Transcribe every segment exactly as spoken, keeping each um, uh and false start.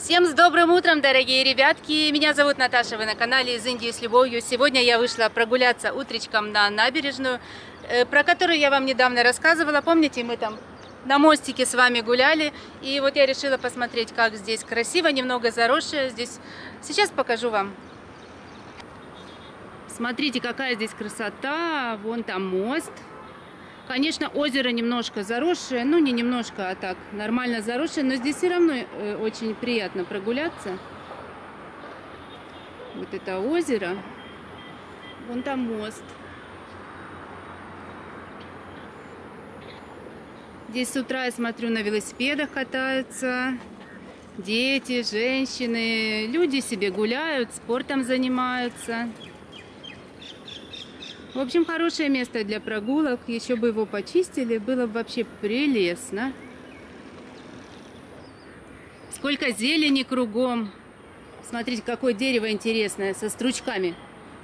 Всем с добрым утром, дорогие ребятки! Меня зовут Наташа, вы на канале «Из Индии с любовью». Сегодня я вышла прогуляться утречком на набережную, про которую я вам недавно рассказывала. Помните, мы там на мостике с вами гуляли, и вот я решила посмотреть, как здесь красиво, немного заросшее здесь. Сейчас покажу вам. Смотрите, какая здесь красота, вон там мост. Конечно, озеро немножко заросшее, ну не немножко, а так, нормально заросшее, но здесь все равно э, очень приятно прогуляться. Вот это озеро, вон там мост. Здесь с утра, я смотрю, на велосипедах катаются дети, женщины, люди себе гуляют, спортом занимаются. В общем, хорошее место для прогулок. Еще бы его почистили, было бы вообще прелестно. Сколько зелени кругом. Смотрите, какое дерево интересное, со стручками.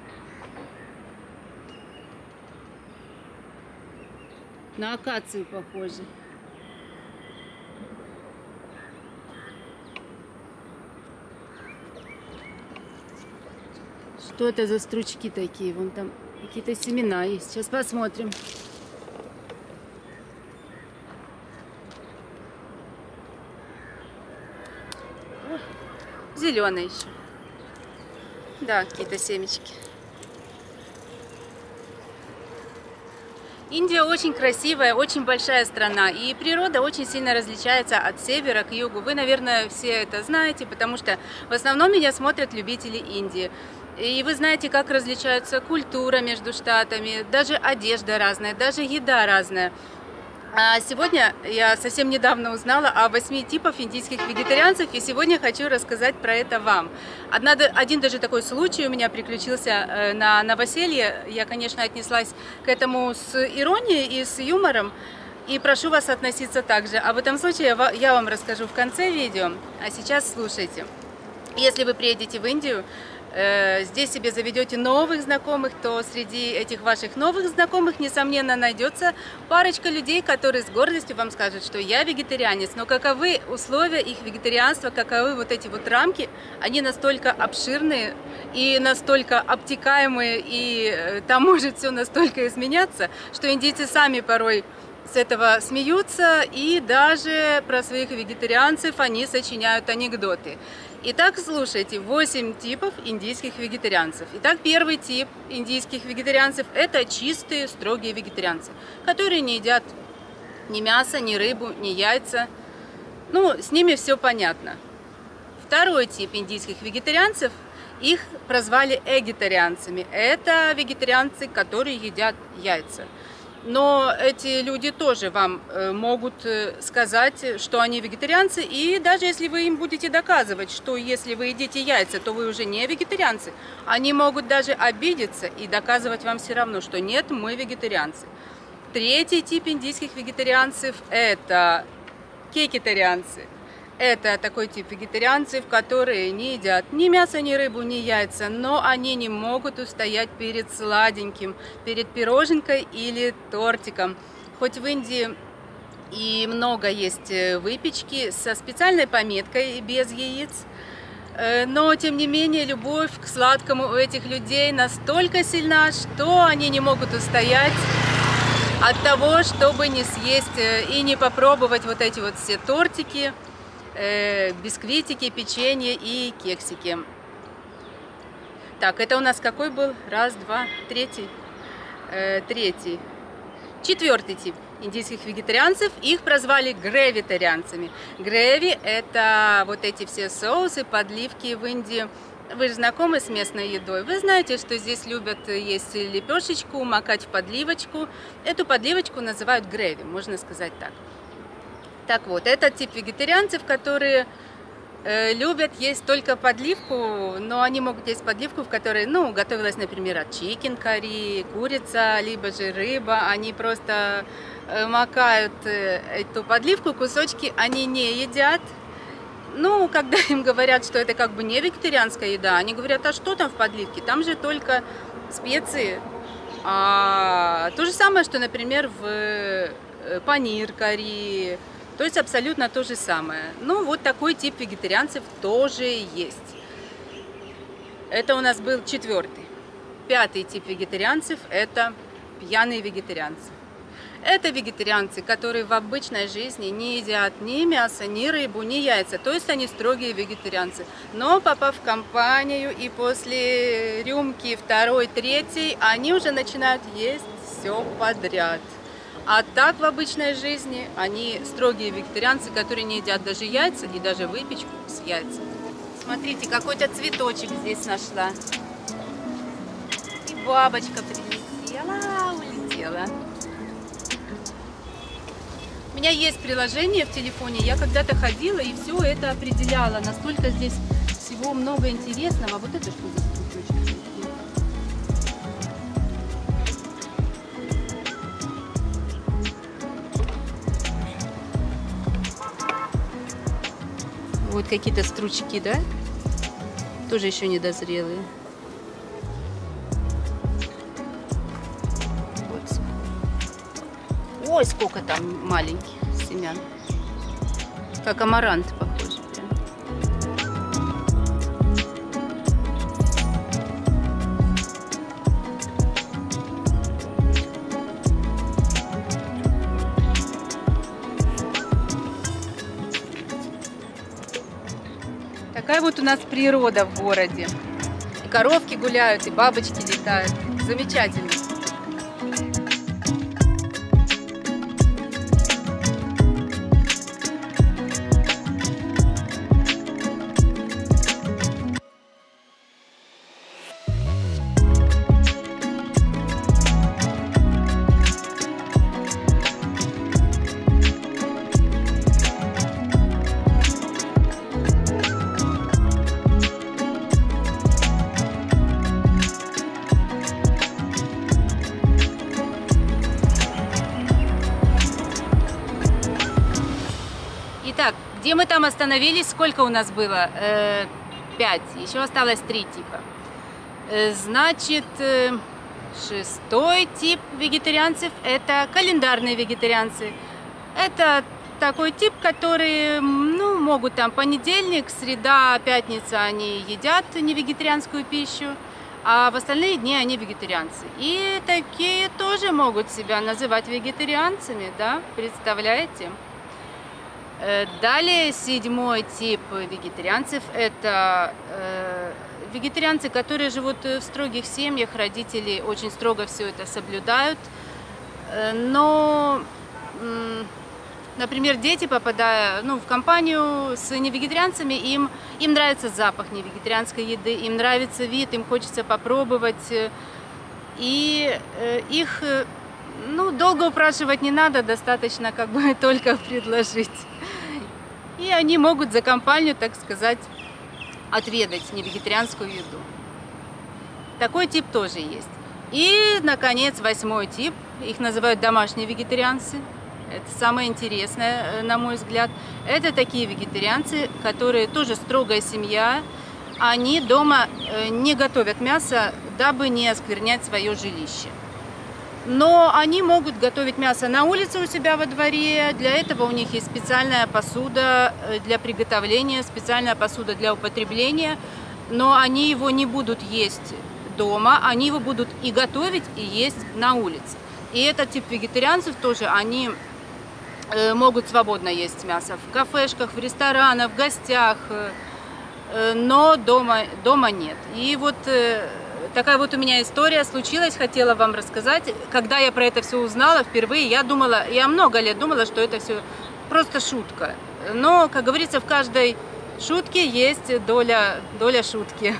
На акацию похоже. Что это за стручки такие? Вон там какие-то семена есть. Сейчас посмотрим. Зеленые еще. Да, какие-то семечки. Индия очень красивая, очень большая страна, и природа очень сильно различается от севера к югу. Вы, наверное, все это знаете, потому что в основном меня смотрят любители Индии. И вы знаете, как различается культура между штатами, даже одежда разная, даже еда разная. А сегодня я совсем недавно узнала о восьми типах индийских вегетарианцев, и сегодня хочу рассказать про это вам. Одна, один даже такой случай у меня приключился на новоселье. Я, конечно, отнеслась к этому с иронией и с юмором, и прошу вас относиться так же. А в этом случае я вам расскажу в конце видео, а сейчас слушайте. Если вы приедете в Индию, здесь себе заведете новых знакомых, то среди этих ваших новых знакомых, несомненно, найдется парочка людей, которые с гордостью вам скажут, что я вегетарианец. Но каковы условия их вегетарианства, каковы вот эти вот рамки, они настолько обширные и настолько обтекаемые, и там может все настолько изменяться, что индийцы сами порой с этого смеются, и даже про своих вегетарианцев они сочиняют анекдоты. Итак, слушайте, восемь типов индийских вегетарианцев. Итак, первый тип индийских вегетарианцев – это чистые, строгие вегетарианцы, которые не едят ни мясо, ни рыбу, ни яйца. Ну, с ними все понятно. Второй тип индийских вегетарианцев, их прозвали эгитарианцами. Это вегетарианцы, которые едят яйца. Но эти люди тоже вам могут сказать, что они вегетарианцы, и даже если вы им будете доказывать, что если вы едите яйца, то вы уже не вегетарианцы, они могут даже обидеться и доказывать вам все равно, что нет, мы вегетарианцы. Третий тип индийских вегетарианцев – это кекитарианцы. Это такой тип вегетарианцев, которые не едят ни мясо, ни рыбу, ни яйца, но они не могут устоять перед сладеньким, перед пироженкой или тортиком. Хоть в Индии и много есть выпечки со специальной пометкой без яиц, но тем не менее любовь к сладкому у этих людей настолько сильна, что они не могут устоять от того, чтобы не съесть и не попробовать вот эти вот все тортики, бисквитики, печенье и кексики. Так, это у нас какой был? Раз, два, третий. Э, третий. Четвертый тип индийских вегетарианцев. Их прозвали гревитарианцами. Греви – это вот эти все соусы, подливки в Индии. Вы же знакомы с местной едой. Вы знаете, что здесь любят есть лепешечку, макать в подливочку. Эту подливочку называют греви, можно сказать так. Так вот, этот тип вегетарианцев, которые э, любят есть только подливку, но они могут есть подливку, в которой, ну, готовилась, например, от чикен карри, курица, либо же рыба. Они просто э, макают э, эту подливку, кусочки они не едят. Ну, когда им говорят, что это как бы не вегетарианская еда, они говорят, а что там в подливке? Там же только специи. А то же самое, что, например, в панир карри, То есть абсолютно то же самое. Ну, вот такой тип вегетарианцев тоже есть. Это у нас был четвертый. Пятый тип вегетарианцев – это пьяные вегетарианцы. Это вегетарианцы, которые в обычной жизни не едят ни мясо, ни рыбу, ни яйца. То есть они строгие вегетарианцы. Но попав в компанию и после рюмки второй, третьей, они уже начинают есть все подряд. А так в обычной жизни они строгие вегетарианцы, которые не едят даже яйца и даже выпечку с яйцами. Смотрите, какой-то цветочек здесь нашла. И бабочка прилетела, улетела. У меня есть приложение в телефоне, я когда-то ходила и все это определяла. Настолько здесь всего много интересного. Вот это что за цветочек? Вот какие-то стручки, да? Тоже еще недозрелые. Вот. Ой, сколько там маленьких семян. Как амарант похоже. Прям. Такая вот у нас природа в городе. И коровки гуляют, и бабочки летают. Замечательно. Итак, где мы там остановились? Сколько у нас было? Э, пять. Еще осталось три типа. Э, значит, э, шестой тип вегетарианцев – это календарные вегетарианцы. Это такой тип, который, ну, могут там понедельник, среда, пятница они едят невегетарианскую пищу, а в остальные дни они вегетарианцы. И такие тоже могут себя называть вегетарианцами, да, представляете? Далее седьмой тип вегетарианцев – это э, вегетарианцы, которые живут в строгих семьях, родители очень строго все это соблюдают, но, э, например, дети, попадая ну, в компанию с невегетарианцами, им, им нравится запах невегетарианской еды, им нравится вид, им хочется попробовать, и э, их ну, долго упрашивать не надо, достаточно как бы только предложить. И они могут за компанию, так сказать, отведать невегетарианскую еду. Такой тип тоже есть. И, наконец, восьмой тип. Их называют домашние вегетарианцы. Это самое интересное, на мой взгляд. Это такие вегетарианцы, которые тоже строгая семья. Они дома не готовят мясо, дабы не осквернять свое жилище. Но они могут готовить мясо на улице у себя во дворе. Для этого у них есть специальная посуда для приготовления, специальная посуда для употребления. Но они его не будут есть дома, они его будут и готовить, и есть на улице. И этот тип вегетарианцев тоже, они могут свободно есть мясо в кафешках, в ресторанах, в гостях, но дома, дома нет. И вот такая вот у меня история случилась, хотела вам рассказать. Когда я про это все узнала впервые, я думала, я много лет думала, что это все просто шутка. Но, как говорится, в каждой шутке есть доля, доля шутки.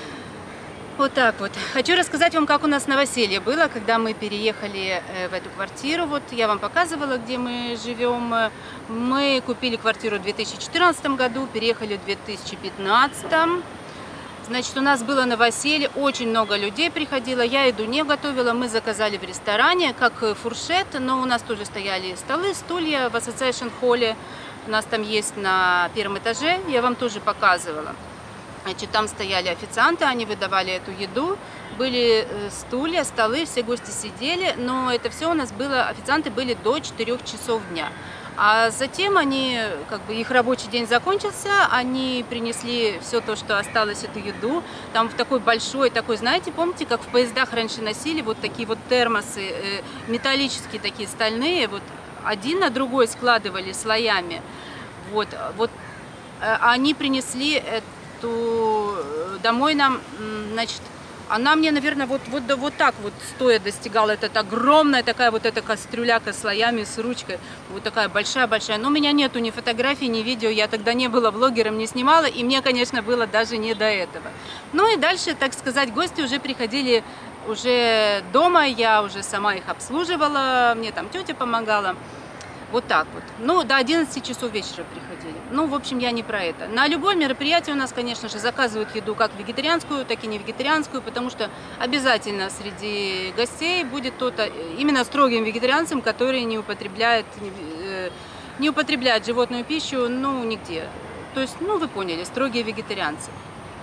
Вот так вот. Хочу рассказать вам, как у нас новоселье было, когда мы переехали в эту квартиру. Вот я вам показывала, где мы живем. Мы купили квартиру в две тысячи четырнадцатом году, переехали в две тысячи пятнадцатом. Значит, у нас было новоселье, очень много людей приходило, я еду не готовила, мы заказали в ресторане, как фуршет, но у нас тоже стояли столы, стулья в Association Hall, у нас там есть на первом этаже, я вам тоже показывала. Значит, там стояли официанты, они выдавали эту еду, были стулья, столы, все гости сидели, но это все у нас было, официанты были до четырёх часов дня. А затем они, как бы их рабочий день закончился, они принесли все то, что осталось, эту еду. Там в такой большой, такой, знаете, помните, как в поездах раньше носили вот такие вот термосы, э, металлические такие, стальные, вот один на другой складывали слоями. Вот, вот э, они принесли эту домой нам, значит, она мне, наверное, вот, вот, вот так вот стоя достигала. Это огромная такая вот эта кастрюляка слоями с ручкой. Вот такая большая-большая. Но у меня нету ни фотографий, ни видео. Я тогда не была блогером, не снимала. И мне, конечно, было даже не до этого. Ну и дальше, так сказать, гости уже приходили уже дома. Я уже сама их обслуживала. Мне там тетя помогала. Вот так вот. Ну, до одиннадцати часов вечера приходили. Ну, в общем, я не про это. На любое мероприятие у нас, конечно же, заказывают еду как вегетарианскую, так и не вегетарианскую, потому что обязательно среди гостей будет кто-то именно строгим вегетарианцем, который не употребляет, не употребляет животную пищу, ну, нигде. То есть, ну, вы поняли, строгие вегетарианцы.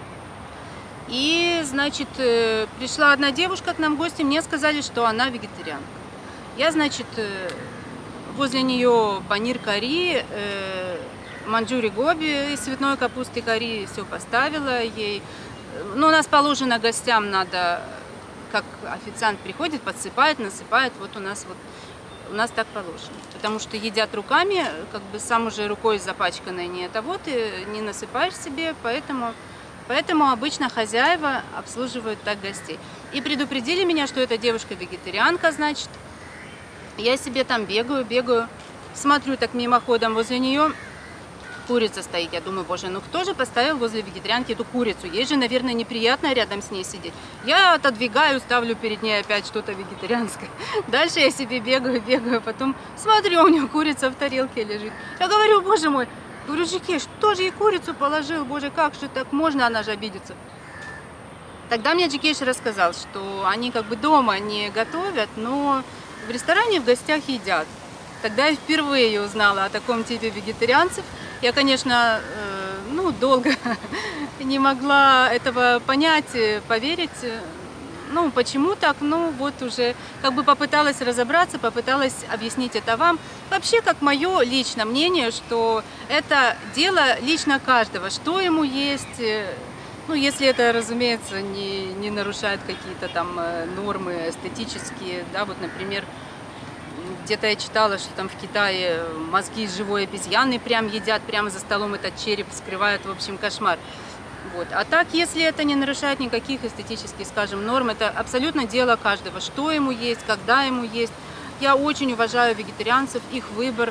И, значит, пришла одна девушка к нам в гости, мне сказали, что она вегетарианка. Я, значит, возле нее панир карри, э, манджури гоби из цветной капусты карри, все поставила ей. Ну, у нас положено гостям надо, как официант приходит, подсыпает, насыпает, вот у нас вот, у нас так положено. Потому что едят руками, как бы сам уже рукой запачканной не это вот, и не насыпаешь себе, поэтому, поэтому обычно хозяева обслуживают так гостей. И предупредили меня, что эта девушка вегетарианка, значит. Я себе там бегаю, бегаю, смотрю так мимоходом, возле нее курица стоит. Я думаю, боже, ну кто же поставил возле вегетарианки эту курицу? Ей же, наверное, неприятно рядом с ней сидеть. Я отодвигаю, ставлю перед ней опять что-то вегетарианское. Дальше я себе бегаю, бегаю, потом смотрю, у нее курица в тарелке лежит. Я говорю, боже мой, говорю, Жикеш, кто же ей курицу положил? Боже, как же так можно, она же обидится. Тогда мне Жикеш рассказал, что они как бы дома не готовят, но в ресторане в гостях едят. Тогда я впервые узнала о таком типе вегетарианцев. Я, конечно, ну, долго не могла этого понять, поверить. Ну, почему так? Ну, вот уже как бы попыталась разобраться, попыталась объяснить это вам. Вообще, как мое личное мнение, что это дело лично каждого, что ему есть. Ну, если это, разумеется, не, не нарушает какие-то там нормы эстетические, да, вот, например, где-то я читала, что там в Китае мозги из живой обезьяны прям едят, прямо за столом этот череп вскрывают, в общем, кошмар. Вот. А так, если это не нарушает никаких эстетических, скажем, норм, это абсолютно дело каждого, что ему есть, когда ему есть. Я очень уважаю вегетарианцев, их выбор.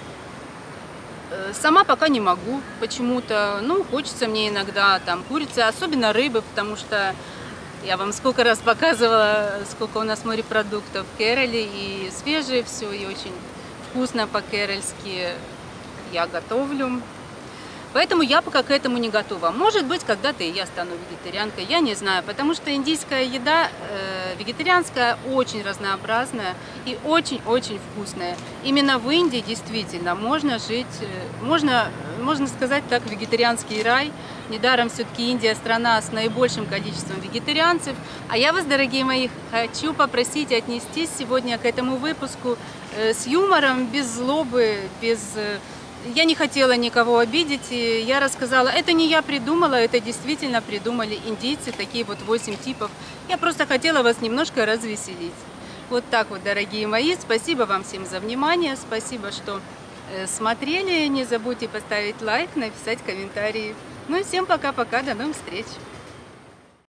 Сама пока не могу почему-то, ну, хочется мне иногда там курицы, особенно рыбы, потому что я вам сколько раз показывала, сколько у нас морепродуктов в Керроле, и свежее все, и очень вкусно по-керрольски я готовлю. Поэтому я пока к этому не готова. Может быть, когда-то и я стану вегетарианкой, я не знаю, потому что индийская еда, э, вегетарианская, очень разнообразная и очень-очень вкусная. Именно в Индии действительно можно жить, э, можно, можно сказать так, вегетарианский рай. Недаром все-таки Индия страна с наибольшим количеством вегетарианцев. А я вас, дорогие мои, хочу попросить отнестись сегодня к этому выпуску э, с юмором, без злобы, без... Э, Я не хотела никого обидеть, и я рассказала, это не я придумала, это действительно придумали индийцы, такие вот восемь типов. Я просто хотела вас немножко развеселить. Вот так вот, дорогие мои, спасибо вам всем за внимание, спасибо, что смотрели, не забудьте поставить лайк, написать комментарии. Ну и всем пока-пока, до новых встреч!